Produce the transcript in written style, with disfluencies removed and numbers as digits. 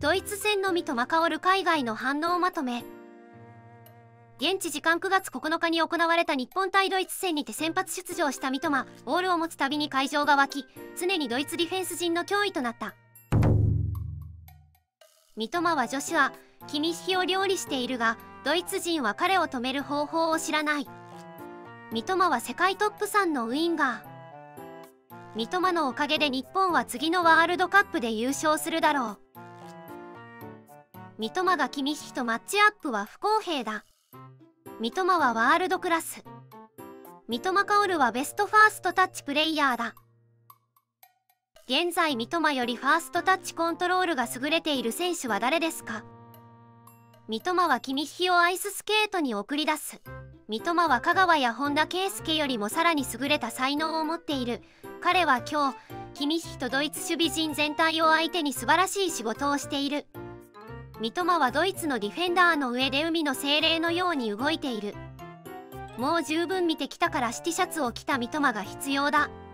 ドイツ戦の三笘薫海外の反応をまとめ。現地時間9月9日に行われた日本対ドイツ戦にて先発出場した三笘、ボールを持つたびに会場が沸き、常にドイツディフェンス陣の脅威となった。三笘はジョシュア・キミッヒを料理しているが、ドイツ人は彼を止める方法を知らない。三笘は世界トップ3のウインガー。三笘のおかげで日本は次のワールドカップで優勝するだろう。三笘がキミッヒとマッチアップは不公平だ。三笘はワールドクラス。三笘薫はベストファーストタッチプレイヤーだ。現在三笘よりファーストタッチコントロールが優れている選手は誰ですか？三笘はキミッヒをアイススケートに送り出す。三笘は香川や本田圭佑よりもさらに優れた才能を持っている。彼は今日、キミッヒとドイツ守備陣全体を相手に素晴らしい仕事をしている。三笘はドイツのディフェンダーの上で海の精霊のように動いている。もう十分見てきたからシティシャツを着た三笘が必要だ。